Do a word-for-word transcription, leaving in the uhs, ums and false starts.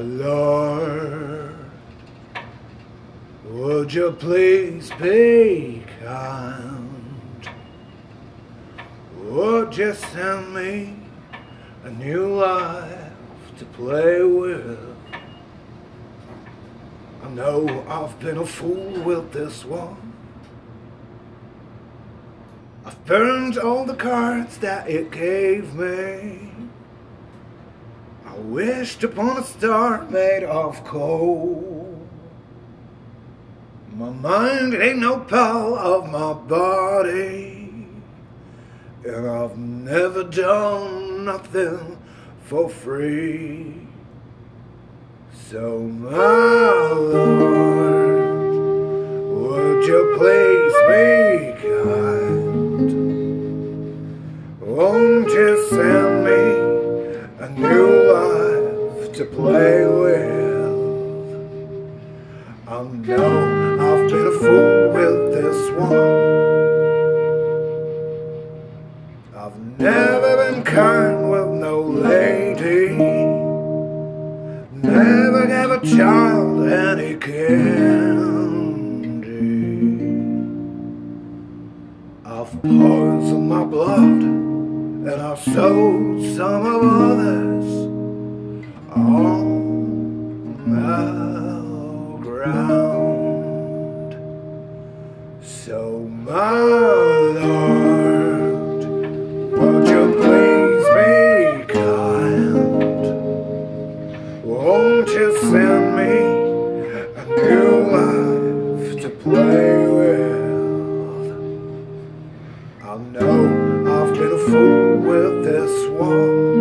Lord, would you please be kind? Would you send me a new life to play with? I know I've been a fool with this one. I've burned all the cards that it gave me. I wished upon a star made of coal. My mind ain't no pal of my body, and I've never done nothing for free. So my Lord, would you please be kind? Won't you send me a new life to play with? I know I've been a fool with this one. I've never been kind with no lady, never gave a child any candy. I've poisoned my blood and I've sold some of others on the ground. So my Lord, would you please be kind? Won't you send me a new life to play with? I know I've been a fool with this one.